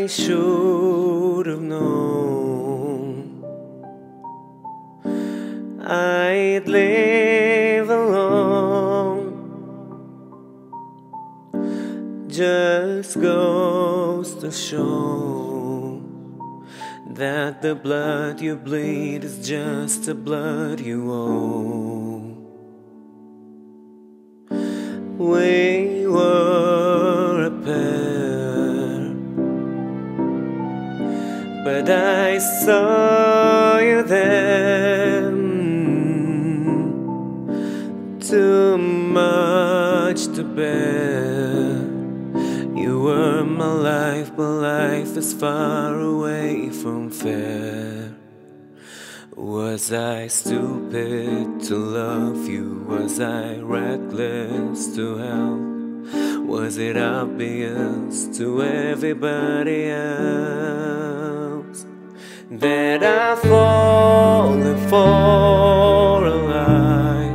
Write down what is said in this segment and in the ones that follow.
I should have known I'd live alone. Just goes to show that the blood you bleed is just the blood you owe. We were a pair, but I saw you then. Too much to bear. You were my life, but life is far away from fair. Was I stupid to love you? Was I reckless to help? Was it obvious to everybody else that I've fallen for a lie?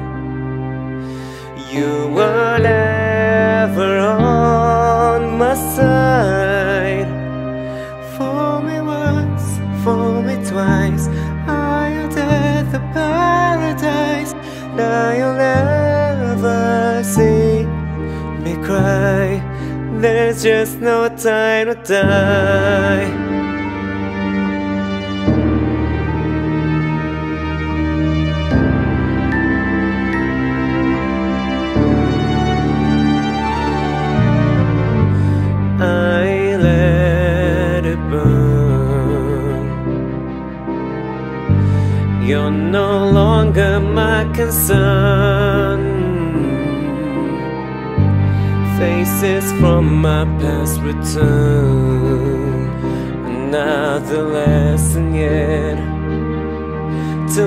You were never on my side. For me once, for me twice, I'll at the paradise. Now you'll never see me cry. There's just no time to die. I let it burn. You're no longer my concern. Faces from my past return. Another lesson yet to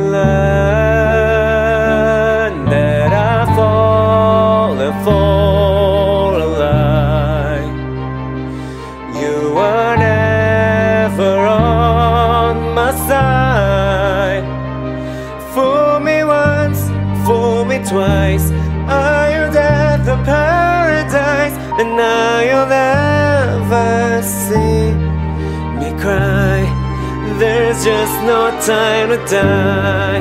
learn that I've fallen for a lie. You were never on my side. Fool me once, fool me twice, I'll at the paradise. And now you'll never see me cry. There's just no time to die.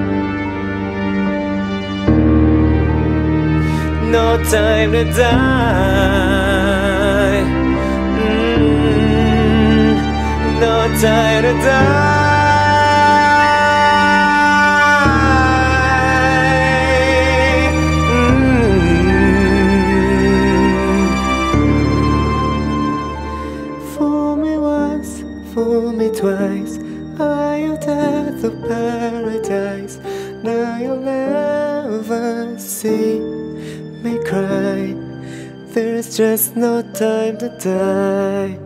No time to die. No time to die. Fool me twice, I'll at the paradise. Now you'll never see me cry. There's just no time to die.